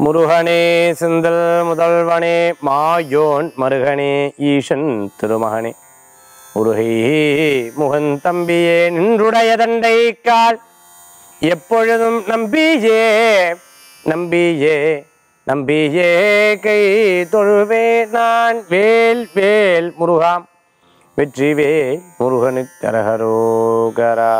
முருகனே செந்தில் முதல்வனே மாயோன் மருகனே ஈசன் திருமகனே முருகை முகந்தம்பியே நின்றுடைய தண்டை கால் எப்பொழுதும் நம்பியே நம்பியே நம்பியே கை தொழுவே நான் வேல் வேல் முருகாம் வெற்றிவேல் முருகனுக்கு கரகரோகரா.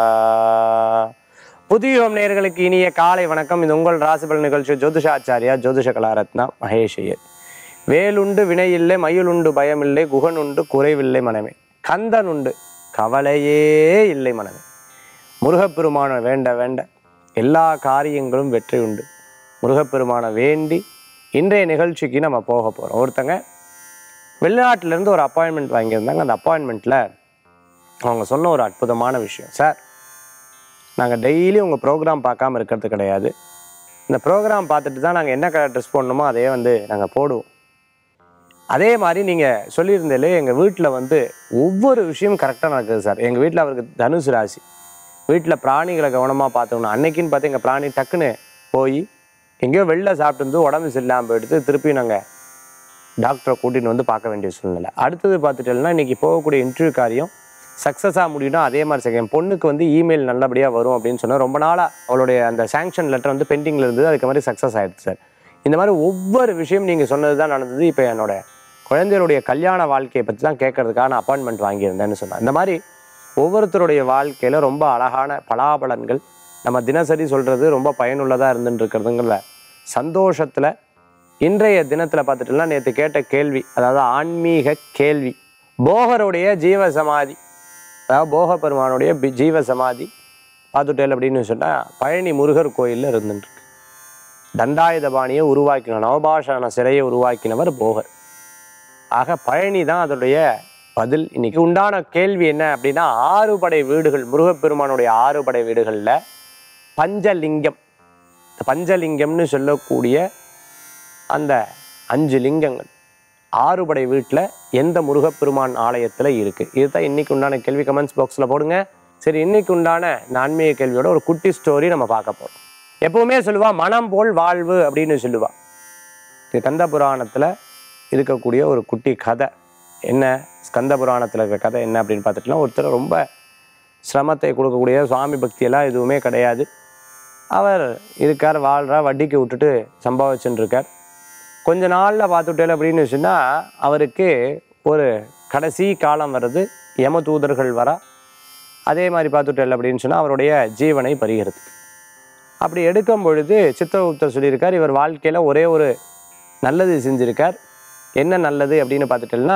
புதியோம் நேயர்களுக்கு இனிய காலை வணக்கம். இது உங்கள் ராசிபலன் நிகழ்ச்சி. ஜோதிஷாச்சாரியா ஜோதிஷ கலாரத்னா மகேஷ் ஐயர். வேலுண்டு வினையில்லை, மயிலுண்டு பயமில்லை, குகனுண்டு குறைவில்லை மனமே, கந்தன் உண்டு கவலையே இல்லை மனமே. முருகப்பெருமான வேண்ட வேண்ட எல்லா காரியங்களும் வெற்றி உண்டு. முருகப்பெருமான வேண்டி இன்றைய நிகழ்ச்சிக்கு நம்ம போக போகிறோம். ஒருத்தங்க வெளிநாட்டிலேருந்து ஒரு அப்பாயின்மெண்ட் வாங்கியிருந்தாங்க. அந்த அப்பாயின்மெண்ட்டில் அவங்க சொன்ன ஒரு அற்புதமான விஷயம், சார் நாங்கள் டெய்லி உங்கள் ப்ரோக்ராம் பார்க்காம இருக்கிறது கிடையாது. இந்த ப்ரோக்ராம் பார்த்துட்டு தான் நாங்கள் என்ன கலர் ட்ரெஸ் போடணுமோ அதே நாங்கள் போடுவோம். அதே மாதிரி நீங்கள் சொல்லியிருந்தாலே எங்கள் வீட்டில் ஒவ்வொரு விஷயம் கரெக்டாக நடக்குது சார். எங்கள் வீட்டில் அவருக்கு தனுசு ராசி, வீட்டில் பிராணிகளை கவனமாக பார்த்துக்கணும். அன்னைக்குன்னு பார்த்து எங்கள் பிராணி டக்குன்னு போய் எங்கேயோ வெளில சாப்பிட்டு உடம்பு சரியில்லாமல் போயிடுத்து. திருப்பி நாங்கள் டாக்டரை கூட்டிகிட்டு பார்க்க வேண்டிய சூழ்நிலை. அடுத்தது பார்த்துட்டோம்னா இன்றைக்கி போகக்கூடிய இன்டர்வியூ காரியம் சக்ஸஸாக முடியும்னா அதே மாதிரி செய்ய. என் பொண்ணுக்கு இமெயில் நல்லபடியாக வரும் அப்படின்னு சொன்னால் ரொம்ப நாளாக அவளுடைய அந்த சாங்ஷன் லெட்டர் பெண்டிங்கில் இருந்தது, அதுக்கு மாதிரி சக்ஸஸ் ஆகிடுது சார். இந்த மாதிரி ஒவ்வொரு விஷயம் நீங்கள் சொன்னது தான் நடந்தது. இப்போ என்னோட குழந்தைகளுடைய கல்யாண வாழ்க்கையை பற்றி தான் கேட்கறதுக்கான அப்பாயின்மெண்ட் வாங்கியிருந்தேன்னு சொன்னேன். இந்த மாதிரி ஒவ்வொருத்தருடைய வாழ்க்கையில் ரொம்ப அழகான பலாபலன்கள் நம்ம தினசரி சொல்கிறது ரொம்ப பயனுள்ளதாக இருந்துட்டு இருக்கிறதுங்கிற சந்தோஷத்தில் இன்றைய தினத்தில் பார்த்துட்டுலாம் நேற்று கேட்ட கேள்வி, அதாவது ஆன்மீக கேள்வி, போகருடைய ஜீவசமாதி, அதாவது போக பெருமானுடைய ஜீவசமாதி பார்த்துட்டேல் அப்படின்னு சொன்னால் பழனி முருகர் கோயிலில் இருந்துருக்கு. தண்டாயுதபாணியை உருவாக்கின நவபாஷான சிலையை உருவாக்கினவர் போகர். ஆக பழனி தான் அதனுடைய பதில். இன்னைக்கு உண்டான கேள்வி என்ன அப்படின்னா, 6 படை வீடுகள், முருகப்பெருமானுடைய 6 படை வீடுகளில் பஞ்சலிங்கம், பஞ்சலிங்கம்னு சொல்லக்கூடிய அந்த 5 லிங்கங்கள் 6 படை வீட்டில் எந்த முருகப்பெருமான் ஆலயத்தில் இருக்குது? இதுதான் இன்னைக்கு உண்டான கேள்வி. கமெண்ட்ஸ் பாக்ஸில் போடுங்க. சரி, இன்னைக்கு உண்டான ஆன்மீக கேள்வியோட ஒரு குட்டி ஸ்டோரி நம்ம பார்க்க போகிறோம். எப்பவுமே சொல்லுவா மனம் போல் வாழ்வு அப்படின்னு சொல்லுவா. இது கந்த புராணத்தில் இருக்கக்கூடிய ஒரு குட்டி கதை. என்ன ஸ்கந்த புராணத்தில் இருக்கிற கதை என்ன அப்படின்னு பார்த்துட்டுனா, ஒருத்தர் ரொம்ப சிரமத்தை கொடுக்கக்கூடிய சுவாமி பக்தியெல்லாம் எதுவுமே கிடையாது. அவர் இருக்கார், வாழ்கிறார், வட்டிக்கு விட்டுட்டு சம்பாதிச்சுட்டு இருக்கார். கொஞ்ச நாளில் பார்த்துட்டேன் அப்படின்னு சொன்னால் அவருக்கு ஒரு கடைசி காலம் வருது, யம தூதர்கள் வரா. அதே மாதிரி பார்த்துட்டேன் அப்படின்னு சொன்னால் அவருடைய ஜீவனை பறிகிறது. அப்படி எடுக்கும் பொழுது சித்திரகுப்தர் சொல்லியிருக்கார், இவர் வாழ்க்கையில் ஒரே ஒரு நல்லது செஞ்சுருக்கார். என்ன நல்லது அப்படின்னு பார்த்துட்டேன்னா,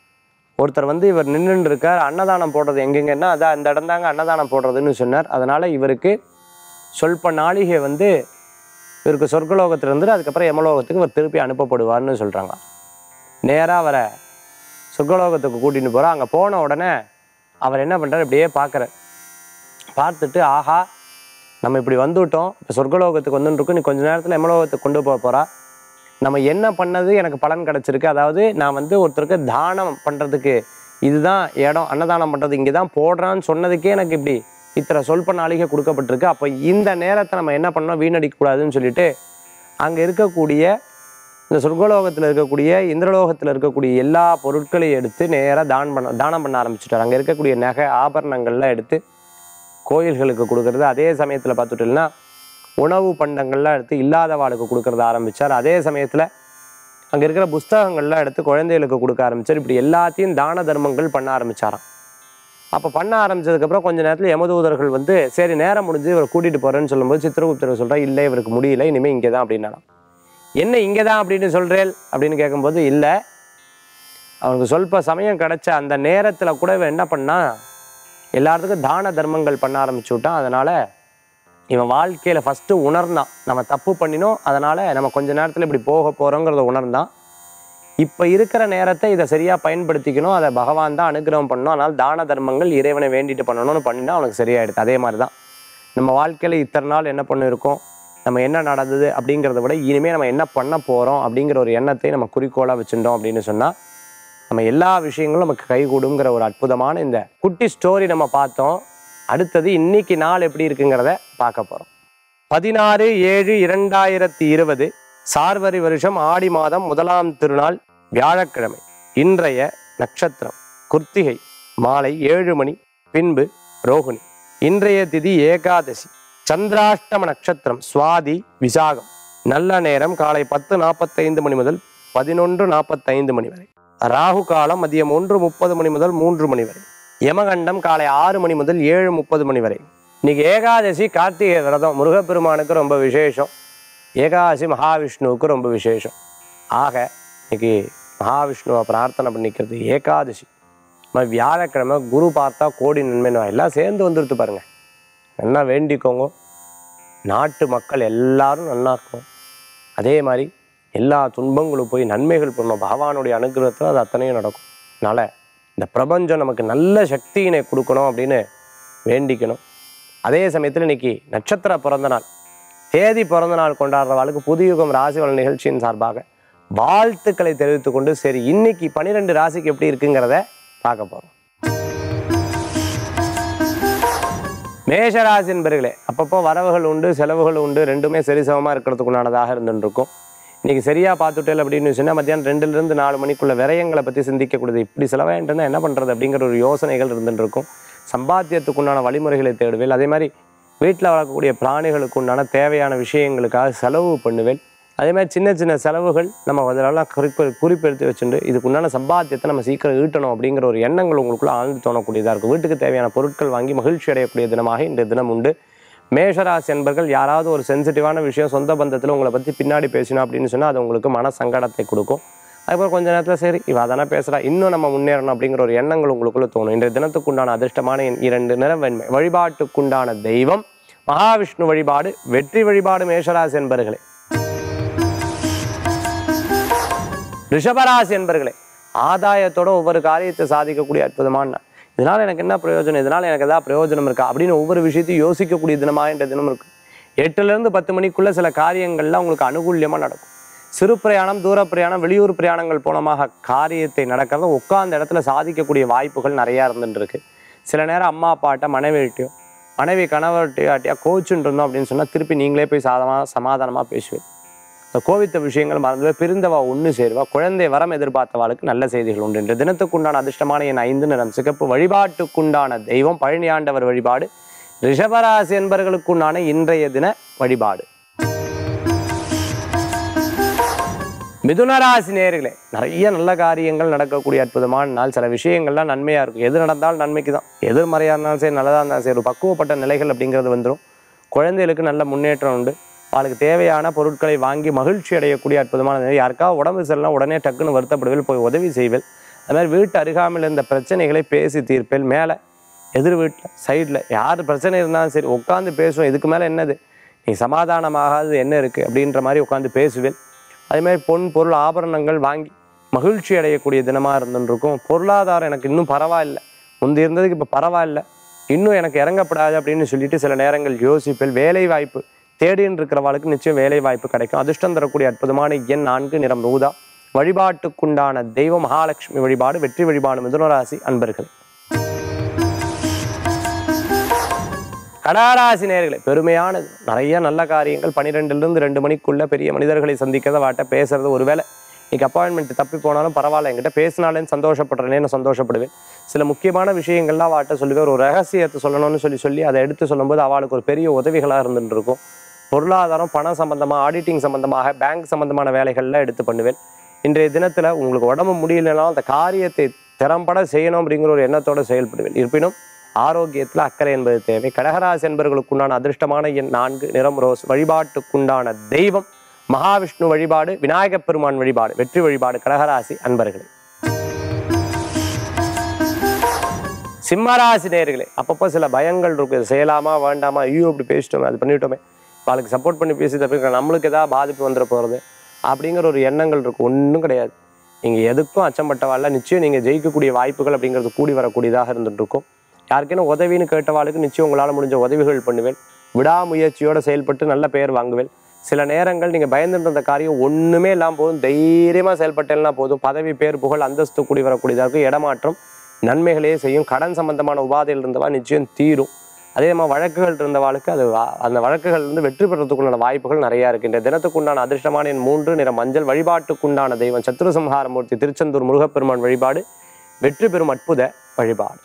ஒருத்தர் இவர் நின்றுட்டு இருக்கார், அன்னதானம் போடுறது எங்கெங்கன்னா அதான் அந்த இடம் தாங்க அன்னதானம் போடுறதுன்னு சொன்னார். அதனால் இவருக்கு சொல்ப நாளிகை இவருக்கு சொர்க்கலோகத்தில் இருந்துட்டு அதுக்கப்புறம் யமலோகத்துக்கு இவர் திருப்பி அனுப்பப்படுவார்னு சொல்கிறாங்க. நேராக அவரை சொர்க்கலோகத்துக்கு கூட்டின்னு போகிறார். அங்கே போன உடனே அவர் என்ன பண்ணுறார், இப்படியே பார்க்குறார். பார்த்துட்டு, ஆஹா நம்ம இப்படி வந்துவிட்டோம், இப்போ சொர்க்கலோகத்துக்கு வந்துட்டுருக்கோம், நீ கொஞ்சம் நேரத்தில் யமலோகத்துக்கு கொண்டு போகிறா. நம்ம என்ன பண்ணது எனக்கு பலன் கிடச்சிருக்கு. அதாவது நான் ஒருத்தருக்கு தானம் பண்ணுறதுக்கு இதுதான் இடம், அன்னதானம் பண்ணுறது இங்கே தான் போடுறான்னு சொன்னதுக்கே எனக்கு இப்படி இத்தனை சொல்ப நாளிகை கொடுக்கப்பட்டிருக்கு. அப்போ இந்த நேரத்தை நம்ம என்ன பண்ணோம், வீணடிக்கக்கூடாதுன்னு சொல்லிட்டு அங்கே இருக்கக்கூடிய இந்த சொர்க்கலோகத்தில் இருக்கக்கூடிய இந்திரலோகத்தில் இருக்கக்கூடிய எல்லா பொருட்களையும் எடுத்து நேராக தானம் பண்ண ஆரம்பிச்சுட்டார். அங்கே இருக்கக்கூடிய நகை ஆபரணங்கள்லாம் எடுத்து கோயில்களுக்கு கொடுக்கறது. அதே சமயத்தில் பார்த்துட்டோம்னா உணவு பண்டங்கள்லாம் எடுத்து இல்லாதவாளுக்கு கொடுக்கறத ஆரம்பித்தார். அதே சமயத்தில் அங்கே இருக்கிற புஸ்தகங்கள்லாம் எடுத்து குழந்தைகளுக்கு கொடுக்க ஆரம்பித்தார். இப்படி எல்லாத்தையும் தான தர்மங்கள் பண்ண ஆரம்பித்தாராம். அப்போ பண்ண ஆரம்பித்ததுக்கப்புறம் கொஞ்சம் நேரத்தில் யமதூதர்கள் சரி நேரம் முடிஞ்சு இவரை கூட்டிகிட்டு போகிறேன்னு சொல்லும்போது சித்திரகுப்தர் சொல்கிறா, இல்லை இவருக்கு முடியல, இனிமேல் இங்கே தான் அப்படின்னாலாம். என்ன இங்கே தான் அப்படின்னு சொல்கிறேன் அப்படின்னு கேட்கும்போது, இல்லை அவனுக்கு சொல்ப சமயம் கிடச்ச அந்த நேரத்தில் கூட இவன் என்ன பண்ணால் எல்லாத்துக்கும் தான தர்மங்கள் பண்ண ஆரம்பிச்சு விட்டான். அதனால் இவன் வாழ்க்கையில் ஃபஸ்ட்டு உணர்ந்தான், நம்ம தப்பு பண்ணினோம், அதனால் நம்ம கொஞ்ச நேரத்தில் இப்படி போக போகிறோங்கிறத உணர்ந்தான். இப்போ இருக்கிற நேரத்தை இதை சரியாக பயன்படுத்திக்கணும், அதை பகவான் தான் அனுகிரகம் பண்ணணும். அதனால் தான தர்மங்கள் இறைவனை வேண்டிட்டு பண்ணணும்னு பண்ணினா அவனுக்கு சரியாயிடுது. அதே மாதிரி தான் நம்ம வாழ்க்கையில் இத்தனை நாள் என்ன பண்ணியிருக்கோம், நம்ம என்ன நடந்தது அப்படிங்கிறத விட இனிமேல் நம்ம என்ன பண்ண போகிறோம் அப்படிங்கிற ஒரு எண்ணத்தை நம்ம குறிக்கோளாக வச்சுட்டோம் அப்படின்னு சொன்னால் நம்ம எல்லா விஷயங்களும் நமக்கு கைகூடுங்கிற ஒரு அற்புதமான இந்த குட்டி ஸ்டோரி நம்ம பார்த்தோம். அடுத்தது இன்னைக்கு நாள் எப்படி இருக்குங்கிறத பார்க்க போகிறோம். 16/7/2020 சார்வரி வருஷம் ஆடி மாதம் 1ஆம் திருநாள் வியாழக்கிழமை. இன்றைய நட்சத்திரம் குர்த்திகை, மாலை 7 மணி பின்பு ரோகிணி. இன்றைய திதி ஏகாதசி. சந்திராஷ்டம நட்சத்திரம் சுவாதி விசாகம். நல்ல நேரம் காலை 10:45 மணி முதல் 11:45 மணி வரை. ராகு காலம் மதியம் 1:30 மணி முதல் 3 மணி வரை. யமகண்டம் காலை 6 மணி முதல் 7:30 மணி வரை. இன்னைக்கு ஏகாதசி, கார்த்திகை விரதம். முருகப்பெருமானுக்கு ரொம்ப விசேஷம். ஏகாதசி மகாவிஷ்ணுவுக்கு ரொம்ப விசேஷம். ஆக இன்னைக்கு மகாவிஷ்ணுவை பிரார்த்தனை பண்ணிக்கிறது ஏகாதசி. வியாழக்கிழமை குரு பார்த்தா கோடி நன்மைன்னு எல்லாம் சேர்ந்து வந்துடுத்து பாருங்க. நல்லா வேண்டிக்கோங்க. நாட்டு மக்கள் எல்லாரும் நல்லா இருக்கும். அதே மாதிரி எல்லா துன்பங்களும் போய் நன்மைகள் பண்ணணும். பகவானுடைய அனுகிரகத்தில் அது அத்தனையும் நடக்கும். அதனால் இந்த பிரபஞ்சம் நமக்கு நல்ல சக்தியினை கொடுக்கணும் அப்படின்னு வேண்டிக்கணும். அதே சமயத்தில் இன்னைக்கு நட்சத்திர பிறந்த நாள், தேதி பிறந்த நாள் கொண்டாடுறவாளுக்கு புதுயுகம் ராசி பலன் நிகழ்ச்சியின் சார்பாக வாழ்த்துக்களை தெரிவித்துக் கொண்டு, சரி இன்னைக்கு 12 ராசிக்கு எப்படி இருக்குங்கிறத பார்க்க போகிறோம். மேஷராசி என்பர்களே, அப்பப்போ வரவுகள் உண்டு, செலவுகள் உண்டு, ரெண்டுமே சரிசமமாக இருக்கிறதுக்குண்டானதாக இருந்துருக்கும். இன்றைக்கி சரியாக பார்த்துட்டேன் அப்படின்னு சொன்னால் மத்தியானம் 2லிருந்து 4 மணிக்குள்ள விரயங்களை பற்றி சிந்திக்கக்கூடியது. இப்படி செலவாயிட்டுன்னா என்ன பண்ணுறது அப்படிங்கிற ஒரு யோசனைகள் இருந்துருக்கும். சம்பாத்தியத்துக்குண்டான வழிமுறைகளை தேடுவேன். அதே மாதிரி வீட்டில் வளர்க்கக்கூடிய பிராணிகளுக்கு உண்டான தேவையான விஷயங்களுக்காக செலவு பண்ணுவேன். அதே மாதிரி சின்ன சின்ன செலவுகள் நம்ம அதெல்லாம் குறிப்பெடுத்து வச்சுட்டு இதுக்குண்டான சம்பாத்தியத்தை நம்ம சீக்கிரம் ஈட்டணும் அப்படிங்கிற ஒரு எண்ணங்கள் உங்களுக்குள்ள ஆழ்ந்து தோணக்கூடியதாக இருக்கும். வீட்டுக்கு தேவையான பொருட்கள் வாங்கி மகிழ்ச்சி அடையக்கூடிய தினமாக இன்றைய தினம் உண்டு. மேஷராசி என்பர்கள் யாராவது ஒரு சென்சிட்டிவான விஷயம் சொந்த பந்தத்தில் உங்களை பற்றி பின்னாடி பேசினா அப்படின்னு சொன்னால் அது உங்களுக்கு மன சங்கடத்தை கொடுக்கும். அதுக்கப்புறம் கொஞ்ச நேரத்தில் சரி இவ அதனால் பேசுகிறா, இன்னும் நம்ம முன்னேறணும் அப்படிங்கிற ஒரு எண்ணங்கள் உங்களுக்குள்ள தோணும். இன்றைய தினத்துக்குண்டான அதிர்ஷ்டமான 2 நிறம் வெண்மை. வழிபாட்டுக்குண்டான தெய்வம் மகாவிஷ்ணு வழிபாடு. வெற்றி வழிபாடு மேஷராசி என்பர்களே. ரிஷபராசி என்பர்களே, ஆதாயத்தோட ஒவ்வொரு காரியத்தை சாதிக்கக்கூடிய அற்புதமான நாள். இதனால் எனக்கு என்ன பிரயோஜனம், இதனால் எனக்கு ஏதாவது பிரயோஜனம் இருக்கா அப்படின்னு ஒவ்வொரு விஷயத்தையும் யோசிக்கக்கூடிய தினமாக இன்றைய தினம் இருக்குது. 8லிருந்து 10 மணிக்குள்ளே சில காரியங்கள்லாம் உங்களுக்கு அனுகூல்யமாக நடக்கும். சிறு பிரயாணம், தூர பிரயாணம், வெளியூர் பிரயாணங்கள் போனமாக காரியத்தை நடக்கிறத உட்கார்ந்த இடத்துல சாதிக்கக்கூடிய வாய்ப்புகள் நிறையா இருந்துருக்கு. சில நேரம் அம்மா அப்பாட்ட மனைவிட்டையோ மனைவி கணவர்கிட்டையாட்டியா கோச்சுன்னு இருந்தோம் அப்படின்னு சொன்னால் திருப்பி நீங்களே போய் சமாதானமாக பேசுவேன். இந்த கோவித்த விஷயங்கள் மறந்துவே பிரிந்தவா ஒன்று சேருவா. குழந்தை வரம் எதிர்பார்த்தவாளுக்கு நல்ல செய்திகள் உண்டு. இன்று தினத்துக்குண்டான அதிர்ஷ்டமான என் 5 நிறம் சிகப்பு. வழிபாட்டுக்குண்டான தெய்வம் பழனி ஆண்டவர் வழிபாடு. ரிஷபராசி என்பவர்களுக்குண்டான இன்றைய தின வழிபாடு. மிதுனராசி நேயர்களே, நிறைய நல்ல காரியங்கள் நடக்கக்கூடிய அற்புதமான நாள். சில விஷயங்கள்லாம் நன்மையாக இருக்கும். எது நடந்தாலும் நன்மைக்கு தான். எதிர்மறையாக இருந்தாலும் சரி, நல்லதாக இருந்தாலும் சரி, ஒரு பக்குவப்பட்ட நிலைகள் அப்படிங்கிறது வந்துடும். குழந்தைகளுக்கு நல்ல முன்னேற்றம் உண்டு. அவளுக்கு தேவையான பொருட்களை வாங்கி மகிழ்ச்சி அடையக்கூடிய அற்புதமான நிலை. யாருக்காவது உடம்பு சரியில்லாம் உடனே டக்குன்னு வருத்தப்படுவேல், போய் உதவி செய்வேல். அது மாதிரி வீட்டு அருகாமையில் இருந்த பிரச்சனைகளை பேசி தீர்ப்பேல். மேலே எதிர் வீட்டில் சைடில் யார் பிரச்சனை இருந்தாலும் சரி உட்காந்து பேசுவோம். இதுக்கு மேலே என்னது, நீ சமாதானமாகாது என்ன இருக்குது அப்படின்ற மாதிரி உட்காந்து பேசுவேல். அதேமாதிரி பொன் பொருள் ஆபரணங்கள் வாங்கி மகிழ்ச்சி அடையக்கூடிய தினமாக இருந்துருக்கும். பொருளாதாரம் எனக்கு இன்னும் பரவாயில்லை, முந்தி இருந்ததுக்கு இப்போ பரவாயில்ல, இன்னும் எனக்கு இறங்கப்படாது அப்படின்னு சொல்லிட்டு சில நேரங்கள் யோசிப்பேன். வேலை வாய்ப்பு தேடின்னு இருக்கிறவாளுக்கு நிச்சயம் வேலை வாய்ப்பு கிடைக்கும். அதிர்ஷ்டம் தரக்கூடிய அற்புதமான எண் 4 நிறம் ஊதா. வழிபாட்டுக்குண்டான தெய்வம் மகாலட்சுமி வழிபாடு. வெற்றி வழிபாடு மிதுனராசி அன்பர்களே. கடகராசி நேயர்களே, பெருமையானது. நிறைய நல்ல காரியங்கள் 12லிருந்து 2 மணிக்குள்ள பெரிய மனிதர்களை சந்திக்கிறத வாட்ட பேசுறது. ஒருவேளை இன்னைக்கு அப்பாயின்மெண்ட் தப்பி போனாலும் பரவாயில்ல, என்கிட்ட பேசினாலேன்னு சந்தோஷப்படுறேன்னு சந்தோஷப்படுவேன். சில முக்கியமான விஷயங்கள்லாம் வாட்ட சொல்லுவேன். ஒரு ரகசியத்தை சொல்லணும்னு சொல்லி அதை எடுத்து சொல்லும்போது அவளுக்கு ஒரு பெரிய உதவிகளாக இருந்துட்டு இருக்கும். பொருளாதாரம், பணம் சம்பந்தமாக, ஆடிட்டிங் சம்பந்தமாக, பேங்க் சம்பந்தமான வேலைகள்லாம் எடுத்து பண்ணுவேன். இன்றைய தினத்தில் உங்களுக்கு உடம்பு முடியலனாலும் அந்த காரியத்தை திறம்பட செய்யணும் அப்படிங்கிற ஒரு எண்ணத்தோடு செயல்படுவேன். இருப்பினும் ஆரோக்கியத்தில் அக்கறை என்பது தேவை. கடகராசி என்பவர்களுக்குண்டான அதிர்ஷ்டமான எண் 4 நிறம் ரோஸ். வழிபாட்டுக்குண்டான தெய்வம் மகாவிஷ்ணு வழிபாடு. விநாயகப் பெருமான் வழிபாடு. வெற்றி வழிபாடு கடகராசி அன்பர்களே. சிம்மராசி நேயர்களே, அப்பப்போ சில பயங்கள் இருக்குது. இது செய்யலாமா வேண்டாமா, ஐயோ இப்படி பேசிட்டோமே, அது பண்ணிவிட்டோமே, அவளுக்கு சப்போர்ட் பண்ணி பேசி தப்பிக்க நம்மளுக்கு ஏதாவது பாதிப்பு வந்துட போகிறது அப்படிங்கிற ஒரு எண்ணங்கள் இருக்குது. ஒன்றும் கிடையாது. நீங்கள் எதுக்கும் அச்சம்பட்டவாள் நிச்சயம் நீங்கள் ஜெயிக்கக்கூடிய வாய்ப்புகள் அப்படிங்கிறது கூடி வரக்கூடியதாக இருந்துகிட்ருக்கும். யாருக்கேனும் உதவின்னு கேட்டவாளுக்கு நிச்சயம் உங்களால் முடிஞ்ச உதவிகள் பண்ணுவேன். விடாமுயற்சியோடு செயல்பட்டு நல்ல பெயர் வாங்குவேன். சில நேரங்கள் நீங்கள் பயந்துன்ற காரியம் ஒன்றுமே இல்லாமல் போதும், தைரியமாக செயல்பட்டேன்னா போதும், பதவி பேர் புகழ் அந்தஸ்து கூடி வரக்கூடியதாக இருக்கும். இடமாற்றம் நன்மைகளே செய்யும். கடன் சம்பந்தமான உபாதையில் இருந்தவா நிச்சயம் தீரும். அதே மாதிரி வழக்குகள் இருந்தவாளுக்கு அது அந்த வழக்குகள் வந்து வெற்றி பெறத்துக்குண்டான வாய்ப்புகள் நிறையா இருக்குது. இந்த தினத்துக்குண்டான அதிர்ஷ்டமான எண் 3, நிற மஞ்சள். வழிபாட்டுக்குண்டான தெய்வம் சத்ருசம்ஹாரமூர்த்தி திருச்செந்தூர் முருகப்பெருமான் வழிபாடு வெற்றி பெறும் அற்புத வழிபாடு.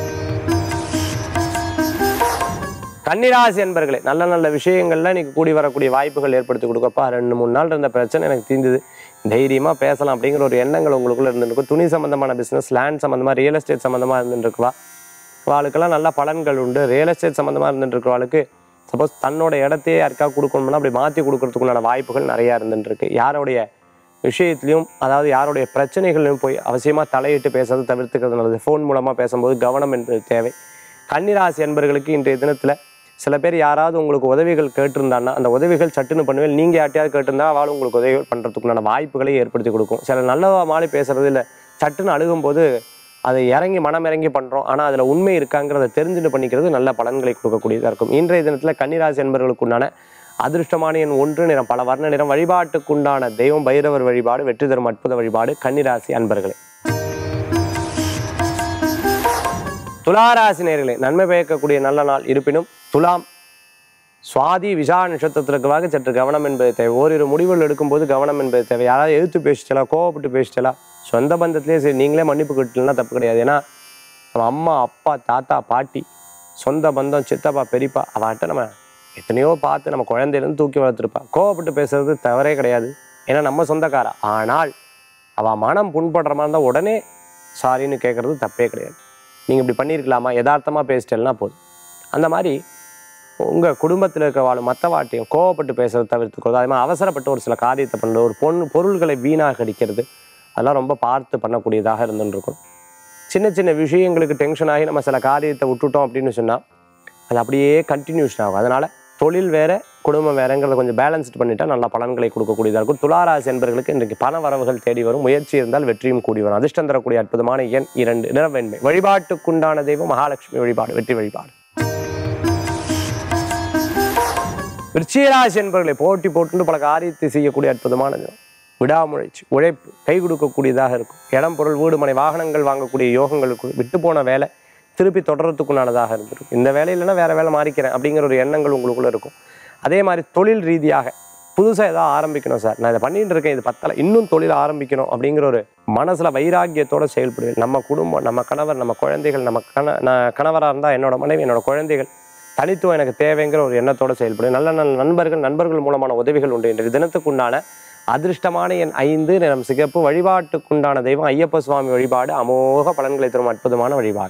கன்னிராசி என்பர்களே, நல்ல நல்ல விஷயங்கள்ல இன்னைக்கு கூடி வரக்கூடிய வாய்ப்புகள் ஏற்படுத்தி கொடுக்கப்பா. 2-3 நாள் இருந்த பிரச்சனை எனக்கு தீர்ந்தது, தைரியமா பேசலாம் அப்படிங்கிற ஒரு எண்ணங்கள் உங்களுக்குள்ள இருந்துருக்கும். துணி சம்பந்தமான பிசினஸ், லேண்ட் சம்பந்தமா, ரியல் எஸ்டேட் சம்பந்தமா இருந்துருக்குவா அவளுக்கெல்லாம் நல்ல பலன்கள் உண்டு. ரியல் எஸ்டேட் சம்பந்தமா இருந்துட்டு இருக்கிறவளுக்கு சப்போஸ் தன்னோட இடத்தையே யாருக்கா கொடுக்கணும்னா அப்படி மாற்றி கொடுக்கறதுக்குண்டான வாய்ப்புகள் நிறையா இருந்துட்டு இருக்கு. யாருடைய விஷயத்துலையும், அதாவது யாருடைய பிரச்சனைகளையும் போய் அவசியமாக தலையிட்டு பேசுறது தவிர்த்துக்கிறது நல்லது. ஃபோன் மூலமாக பேசும்போது கவனம் என்பது தேவை. கன்னிராசி அன்பர்களுக்கு இன்றைய தினத்தில் சில பேர் யாராவது உங்களுக்கு உதவிகள் கேட்டிருந்தாங்கன்னா அந்த உதவிகள் சட்டுன்னு பண்ணுவேன். நீங்கள் யார்ட்டையாவது கேட்டிருந்தா அவளும் உங்களுக்கு உதவிகள் பண்ணுறதுக்குண்டான வாய்ப்புகளை ஏற்படுத்தி கொடுக்கும். சில நல்லவா மாறி பேசுறது இல்லை, சட்டுன்னு அழுகும்போது அதை இறங்கி மனம் இறங்கி பண்ணுறோம், ஆனால் அதில் உண்மை இருக்காங்கிறத தெரிஞ்சுட்டு பண்ணிக்கிறது நல்ல பலன்களை கொடுக்கக்கூடியதாக இருக்கும். இன்றைய தினத்தில் கன்னிராசி அன்பர்களுக்குண்டான அதிர்ஷ்டமான எண் 1, நிறம் பல வர்ண நிறம். வழிபாட்டுக்குண்டான தெய்வம் பைரவர் வழிபாடு வெற்றி தரும் அற்புத வழிபாடு. கன்னிராசி அன்பர்களே. துளாராசி நேயர்களே, நன்மை பயக்கக்கூடிய நல்ல நாள். இருப்பினும் துலாம் சுவாதி விசா நட்சத்திரத்திற்காக சற்று கவனம் என்பது தேவை. ஓரிரு முடிவுகள் எடுக்கும்போது கவனம் என்பது தேவை. யாராவது எழுத்து பேசிட்டலா, கோவப்பட்டு பேசிட்டலா, சொந்த பந்தத்திலே சரி நீங்களே மன்னிப்பு கேட்டலன்னா தப்பு கிடையாது. ஏன்னா நம்ம அம்மா, அப்பா, தாத்தா, பாட்டி, சொந்த பந்தம், சித்தப்பா, பெரியப்பா அவன்கிட்ட நம்ம எத்தனையோ பார்த்து நம்ம குழந்தையிலேருந்து தூக்கி வளர்த்துருப்பா. கோவப்பட்டு பேசுறது தவறே கிடையாது, ஏன்னா நம்ம சொந்தக்காரா. ஆனால் அவள் மனம் புண்படுற மாதிரி இருந்தால் உடனே சாரின்னு கேட்குறது தப்பே கிடையாது. நீங்கள் இப்படி பண்ணியிருக்கலாமா, யதார்த்தமாக பேசிட்டேன்னா போதும். அந்த மாதிரி உங்கள் குடும்பத்தில் இருக்கிறவாளும் மற்ற வாட்டையும் கோவப்பட்டு பேசுகிறத தவிர்த்துக்கிறது. அதே மாதிரி அவசரப்பட்டு ஒரு சில காரியத்தை பண்ணுறது, ஒரு பொருள்களை வீணாக அடிக்கிறது, அதெல்லாம் ரொம்ப பார்த்து பண்ணக்கூடியதாக இருந்துருக்கும். சின்ன சின்ன விஷயங்களுக்கு டென்ஷன் ஆகி நம்ம சில காரியத்தை விட்டுட்டோம் அப்படின்னு சொன்னால் அது அப்படியே கண்டினியூஷன் ஆகும். அதனால் தொழில் வேறு குடும்பம் வேறுங்கிறத கொஞ்சம் பேலன்ஸ்ட் பண்ணிட்டா நல்ல பலன்களை கொடுக்கக்கூடியதாக இருக்கும். துளாராசி என்பவர்களுக்கு இன்றைக்கு பண வரவுகள் தேடி வரும். முயற்சி இருந்தால் வெற்றியும் கூடி வரும். அதிர்ஷ்டம் தரக்கூடிய அற்புதமான எண் 2, நிறம் வெண்மை. வழிபாட்டுக்குண்டான தெய்வம் மகாலட்சுமி வழிபாடு வெற்றி வழிபாடு. விருச்சிகராசி என்பவர்களை போட்டி போட்டு பல காரியத்தை செய்யக்கூடிய அற்புதமான தினம். விடாமுயற்சி, உழைப்பு கை கொடுக்கக்கூடியதாக இருக்கும். இடம், பொருள், வீடு, மனை, வாகனங்கள் வாங்கக்கூடிய யோகங்களுக்கு விட்டு போன வேலை திருப்பி தொடர்றதுக்குண்டானதாக இருந்திருக்கும். இந்த வேலை இல்லைன்னா வேறு வேலை மாறிக்கிறேன் அப்படிங்கிற ஒரு எண்ணங்கள் உங்களுக்குள்ளே இருக்கும். அதே மாதிரி தொழில் ரீதியாக புதுசாக ஏதாவது ஆரம்பிக்கணும் சார், நான் இதை பண்ணிட்டு இருக்கேன், இது பத்தலை, இன்னும் தொழில் ஆரம்பிக்கணும் அப்படிங்கிற ஒரு மனசில் வைராக்கியத்தோடு செயல்படுவேன். நம்ம குடும்பம், நம்ம கணவர், நம்ம குழந்தைகள், நான் கணவராக இருந்தால் என்னோட மனைவி, என்னோட குழந்தைகள், தனித்துவம் எனக்கு தேவைங்கிற ஒரு எண்ணத்தோடு செயல்படுவேன். நல்ல நல்ல நண்பர்கள் மூலமான உதவிகள் உண்டு. இன்றைய தினத்துக்குண்டான அதிர்ஷ்டமான எண் 5, நிறம் சிகப்பு. வழிபாட்டுக்குண்டான தெய்வம் ஐயப்ப சுவாமி வழிபாடு அமோக பலன்களை தரும் அற்புதமான வழிபாடு.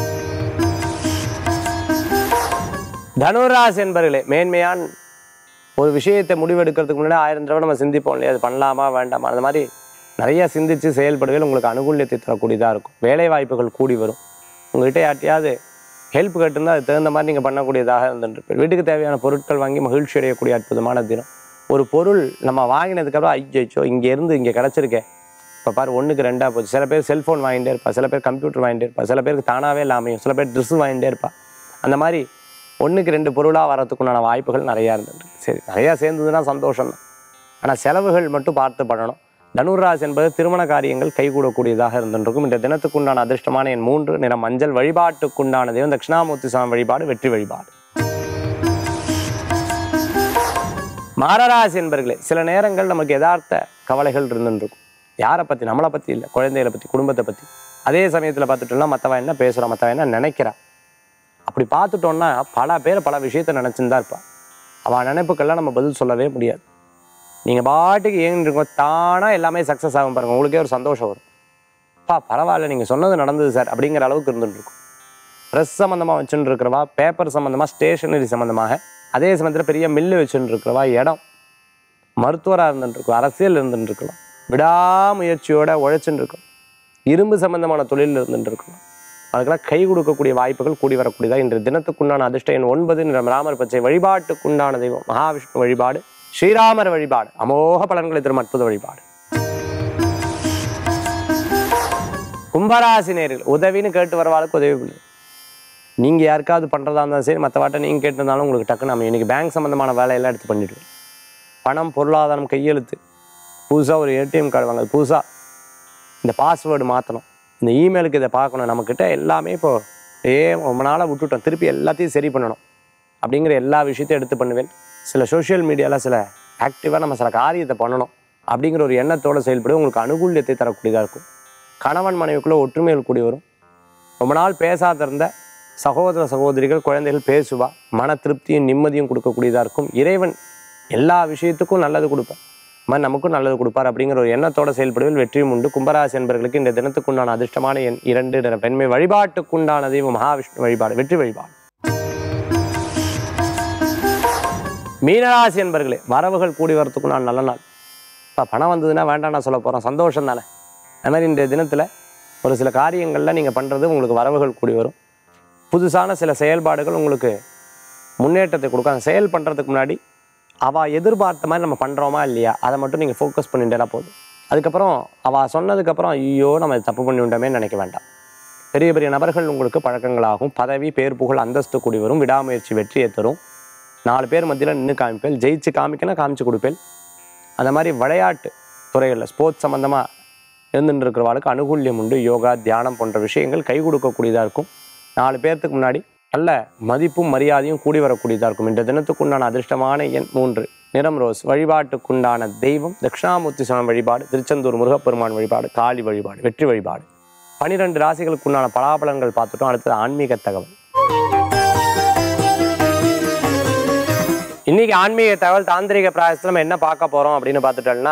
தனுராசி என்பவர்களே, மேன்மையான ஒரு விஷயத்தை முடிவெடுக்கிறதுக்கு முன்னாடி 1000 தடவை நம்ம சிந்திப்போம் இல்லையா, அது பண்ணலாமா வேண்டாமா, அந்த மாதிரி நிறைய சிந்தித்து செயல்படுவதில் உங்களுக்கு அனுகூல்யத்தை தரக்கூடியதாக இருக்கும். வேலை வாய்ப்புகள் கூடி வரும். உங்கள்கிட்ட யார்ட்டையாவது ஹெல்ப் கேட்டிருந்தால் அது தகுந்த மாதிரி நீங்கள் பண்ணக்கூடியதாக இருந்துருப்பேன். வீட்டுக்கு தேவையான பொருட்கள் வாங்கி மகிழ்ச்சி அடையக்கூடிய அற்புதமான தினம். ஒரு பொருள் நம்ம வாங்கினதுக்கப்புறம் ஐயோ இங்கேருந்து இங்கே கிடச்சிருக்கேன், இப்போ பாரு 1க்கு 2ஆக போச்சு. சில பேர் செல்ஃபோன் வாங்கிட்டே இருப்பா, சில பேர் கம்ப்யூட்டர் வாங்கிட்டே இருப்பா, சில பேருக்கு தானாகவே இல்லாமையும், சில பேர் ட்ரெஸ்ஸு வாங்கிட்டே இருப்பா. அந்த மாதிரி 1க்கு 2 பொருளாக வரத்துக்குண்டான வாய்ப்புகள் நிறையா இருந்துட்டு. சரி, நிறையா சேர்ந்ததுன்னா சந்தோஷம் தான், ஆனால் செலவுகள் மட்டும் பார்த்து பண்ணணும். தனுராசி என்பது திருமண காரியங்கள் கைகூடக்கூடியதாக இருந்துருக்கும். இந்த தினத்துக்குண்டான அதிர்ஷ்டமான எண் 3, நிறம் மஞ்சள். வழிபாட்டுக்குண்டான தெய்வம் தட்சிணாமூர்த்தி சுவாமி வழிபாடு வெற்றி வழிபாடு. மகராசி என்பர்களே, சில நேரங்கள் நமக்கு யதார்த்த கவலைகள் இருந்துருக்கும். யாரை பற்றி, நம்மளை பற்றி இல்லை, குழந்தைகளை பற்றி, குடும்பத்தை பற்றி. அதே சமயத்தில் பார்த்துட்டோம்னா மற்றவன் என்ன பேசுகிறான், மற்றவன் என்ன நினைக்கிறான், அப்படி பார்த்துட்டோன்னா பல பேர் பல விஷயத்தை நினச்சிருந்தா இருப்பாள். அவள் நினைப்புக்கெல்லாம் நம்ம பதில் சொல்லவே முடியாது. நீங்கள் பாட்டுக்கு ஏங்கிருக்கோம், தானாக எல்லாமே சக்ஸஸ் ஆகும் பாருங்கள், உங்களுக்கே ஒரு சந்தோஷம் வரும். பரவாயில்ல, நீங்கள் சொன்னது நடந்தது சார் அப்படிங்கிற அளவுக்கு இருந்துருக்கும். ப்ரெஸ் சம்மந்தமாக வச்சுன்னு இருக்கிறவா, பேப்பர் சம்மந்தமாக, ஸ்டேஷனரி சம்மந்தமாக, அதே சமயத்தில் பெரிய மில்லு வச்சுன்னு இருக்கிறவா, இடம், மருத்துவராக இருந்துருக்கும், அரசியல் இருந்துருக்கலாம், விடாமுயற்சியோட உழைச்சுன்னு இருக்கும், இரும்பு சம்பந்தமான தொழில் இருந்துட்டு இருக்கணும். அதுக்கெல்லாம் கை கொடுக்கக்கூடிய வாய்ப்புகள் கூடி வரக்கூடியதாக இன்றைய தினத்துக்குண்டான அதிர்ஷ்ட எண் 9, நிறம் ராமர் பச்சை. வழிபாட்டுக்குண்டான தெய்வம் மகாவிஷ்ணு வழிபாடு ஸ்ரீராமர் வழிபாடு அமோக பலன்களை தரும் அற்புத வழிபாடு. கும்பராசி நேயர்கள், உதவின்னு கேட்டு வரவாளுக்கு உதவி பண்ணு. நீங்கள் யாருக்காவது பண்ணுறதா இருந்தாலும் சரி, மற்ற வாட்டை நீங்கள் கேட்டிருந்தாலும் உங்களுக்கு டக்குன்னு நம்ம இன்றைக்கி பேங்க் சம்மந்தமான வேலையெல்லாம் எடுத்து பண்ணிவிடுவேன். பணம், பொருளாதாரம், கையெழுத்து, புதுசாக ஒரு ஏடிஎம் கார்டு வாங்க, புதுசாக இந்த பாஸ்வேர்டு மாற்றணும், இந்த இமெயிலுக்கு இதை பார்க்கணும், நம்மக்கிட்ட எல்லாமே இப்போது ரொம்ப நாளாக விட்டுட்டோம், திருப்பி எல்லாத்தையும் சரி பண்ணணும் அப்படிங்கிற எல்லா விஷயத்தையும் எடுத்து பண்ணுவேன். சில சோஷியல் மீடியாவில் சில ஆக்டிவாக நம்ம சில காரியத்தை பண்ணணும் அப்படிங்கிற ஒரு எண்ணத்தோடு செயல்படுவது உங்களுக்கு அனுகூல்யத்தை தரக்கூடியதாக இருக்கும். கணவன் மனைவிக்குள்ளே ஒற்றுமைகள் கூடி வரும். ரொம்ப நாள் பேசாத இருந்த சகோதர சகோதரிகள் குழந்தைகள் பேசுவா, மன திருப்தியும் நிம்மதியும் கொடுக்கக்கூடியதாக இருக்கும். இறைவன் எல்லா விஷயத்துக்கும் நல்லது கொடுப்பார், நமக்கும் நல்லது கொடுப்பார் அப்படிங்கிற ஒரு எண்ணத்தோட செயல்படுவதில் வெற்றியும் உண்டு. கும்பராசி என்பவர்களுக்கு இந்த தினத்துக்குண்டான அதிர்ஷ்டமான எண் 2 நிற பெண்மை. வழிபாட்டுக்குண்டான தெய்வம் மகாவிஷ்ணு வழிபாடு, வெற்றி வழிபாடு. மீனராசி என்பவர்களே, வரவுகள் கூடி வரத்துக்குண்டான நல்ல நாள். இப்போ பணம் வந்ததுன்னா வேண்டாம் நான் சொல்ல போகிறோம், சந்தோஷம் தானே. அது மாதிரி இந்த தினத்தில் ஒரு சில காரியங்களில் நீங்கள் பண்ணுறது உங்களுக்கு வரவுகள் கூடி வரும். புதுசான சில செயல்பாடுகள் உங்களுக்கு முன்னேற்றத்தை கொடுக்கும். அந்த செயல் பண்ணுறதுக்கு முன்னாடி அவள் எதிர்பார்த்த மாதிரி நம்ம பண்ணுறோமா இல்லையா அதை மட்டும் நீங்கள் ஃபோக்கஸ் பண்ணிட்டேனா போதும். அதுக்கப்புறம் அவள் சொன்னதுக்கப்புறம் ஐயோ நம்ம தப்பு பண்ணி விட்டோமே நினைக்க வேண்டாம். பெரிய பெரிய நபர்கள் உங்களுக்கு பழக்கங்களாகும். பதவி பேர் புகழ் அந்தஸ்து கூடி வரும். விடாமுயற்சி வெற்றியை தரும். 4 பேர் மத்தியில் நின்று காமிப்பேன், ஜெயிச்சு காமிக்கணும் காமிச்சு கொடுப்பேன். அந்த மாதிரி விளையாட்டு துறைகளில் ஸ்போர்ட்ஸ் சம்மந்தமாக இருந்துட்டு இருக்கிறவாளுக்கு அனுகூல்யம் உண்டு. யோகா தியானம் போன்ற விஷயங்கள் கை கொடுக்கக்கூடியதாக இருக்கும். 4 பேர்த்துக்கு முன்னாடி நல்ல மதிப்பும் மரியாதையும் கூடி வரக்கூடியதாக இருக்கும். இந்த தினத்துக்குண்டான அதிர்ஷ்டமான எண் 3 நிறம் ரோஸ். வழிபாட்டுக்குண்டான தெய்வம் தட்சிணாமூர்த்தி சுவாமி வழிபாடு, திருச்செந்தூர் முருகப்பெருமான் வழிபாடு, காளி வழிபாடு, வெற்றி வழிபாடு. 12 ராசிகளுக்குண்டான பலாபலன்கள் பார்த்துட்டோம். அடுத்தது ஆன்மீக தகவல். இன்றைக்கி ஆன்மீக தகவல் தாந்திரிக பிராயசத்தில் நம்ம என்ன பார்க்க போகிறோம் அப்படின்னு பார்த்துட்டோம்னா,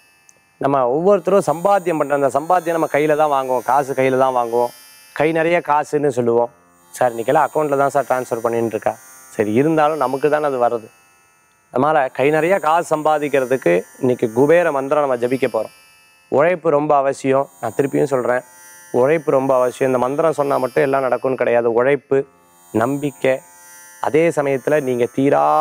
நம்ம ஒவ்வொருத்தரும் சம்பாத்தியம் பண்ணுற அந்த சம்பாத்தியம் நம்ம கையில் தான் வாங்குவோம், காசு கையில் தான் வாங்குவோம். கை நிறைய காசுன்னு சொல்லுவோம். சார் இன்றைக்கெல்லாம் அக்கௌண்ட்டில் தான் சார் ட்ரான்ஸ்ஃபர் பண்ணின்னு இருக்கா. சரி இருந்தாலும் நமக்கு தானே அது வருது. அதனால் கை நிறைய காசு சம்பாதிக்கிறதுக்கு இன்றைக்கி குபேர மந்திரம் நம்ம ஜபிக்க போகிறோம். உழைப்பு ரொம்ப அவசியம். நான் திருப்பியும் சொல்கிறேன், உழைப்பு ரொம்ப அவசியம். இந்த மந்திரம் சொன்னால் மட்டும் எல்லாம் நடக்கும்னு கிடையாது. உழைப்பு, நம்பிக்கை, அதே சமயத்தில் நீங்கள்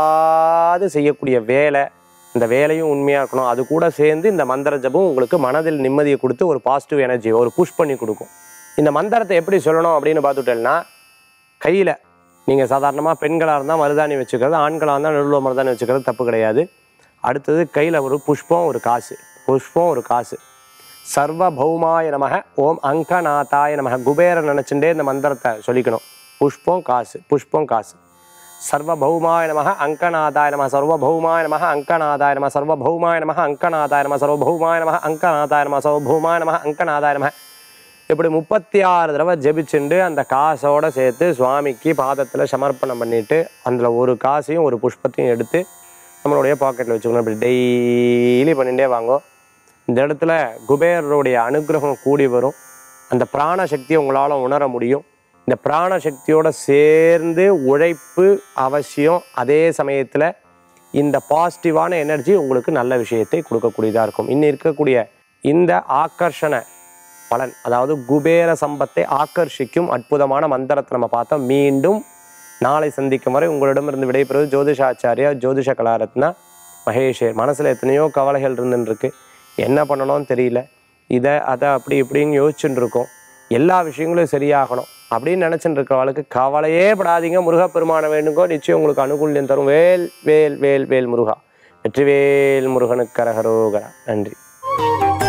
தீராது செய்யக்கூடிய வேலை, இந்த வேலையும் உண்மையாக இருக்கணும். அது கூட சேர்ந்து இந்த மந்திர ஜபம் உங்களுக்கு மனதில் நிம்மதியை கொடுத்து ஒரு பாசிட்டிவ் எனர்ஜி ஒரு புஷ் பண்ணி கொடுக்கும். இந்த மந்திரத்தை எப்படி சொல்லணும் அப்படின்னு பார்த்துட்டேன்னா, கையில் நீங்கள் சாதாரணமாக பெண்களாக இருந்தால் மருதாணி வச்சுக்கிறது, ஆண்களாக இருந்தால் நடுவில் மருதாணி வச்சுக்கிறது தப்பு கிடையாது. அடுத்தது கையில் ஒரு புஷ்பம் ஒரு காசு, புஷ்பம் ஒரு காசு. சர்வ பௌமாய நமக ஓம் அங்கநாதாய நமக. குபேரன் நினச்சுட்டே இந்த மந்திரத்தை சொல்லிக்கணும். புஷ்பம் காசு, புஷ்பம் காசு. சர்வபௌமாய நமக அங்கநாதாய நம, சர்வபௌமாய நமக அங்கநாதாய நம, சர்வபௌமாய நமக அங்கநாதாய நம, சர்வபௌமாய நமக அங்கநாதாய நம, சர்வபௌமாய நமக அங்கநாதாய நம. இப்படி 36 தடவை ஜெபிச்சுண்டு அந்த காசோடு சேர்த்து சுவாமிக்கு பாதத்தில் சமர்ப்பணம் பண்ணிவிட்டு அதில் ஒரு காசையும் ஒரு புஷ்பத்தையும் எடுத்து நம்மளுடைய பாக்கெட்டில் வச்சுக்கணும். இப்படி டெய்லி பண்ணிகிட்டே வாங்கும். இந்த இடத்துல குபேரருடைய அனுகிரகம் கூடி வரும். அந்த பிராண சக்தியை உங்களால் உணர முடியும். இந்த பிராணசக்தியோடு சேர்ந்து உழைப்பு அவசியம். அதே சமயத்தில் இந்த பாசிட்டிவான எனர்ஜி உங்களுக்கு நல்ல விஷயத்தை கொடுக்கக்கூடியதாக இருக்கும். இன்னும் இருக்கக்கூடிய இந்த ஆக்கர்ஷண பலன், அதாவது குபேர சம்பத்தை ஆக்கர்ஷிக்கும் அற்புதமான மந்திரத்தை நம்ம பார்த்தோம். மீண்டும் நாளை சந்திக்கும் வரை உங்களிடமிருந்து விடைபெறுவது ஜோதிஷாச்சாரியா ஜோதிஷ கலாரத்னா மகேஷர். மனசில் எத்தனையோ கவலைகள் இருந்துருக்கு, என்ன பண்ணணும்னு தெரியல, இதை அதை அப்படி இப்படின்னு யோசிச்சுட்டு இருக்கோம். எல்லா விஷயங்களும் சரியாகணும் அப்படின்னு நினச்சிட்டு இருக்கிறவளுக்கு கவலையே படாதீங்க. முருகப்பெருமானை வேண்டுங்கோ, நிச்சயம் உங்களுக்கு அனுகூல்யம் தரும். வேல் வேல் வேல் வேல் முருகா. வெற்றிவேல் முருகனுக்கு கரகரோகரா. நன்றி.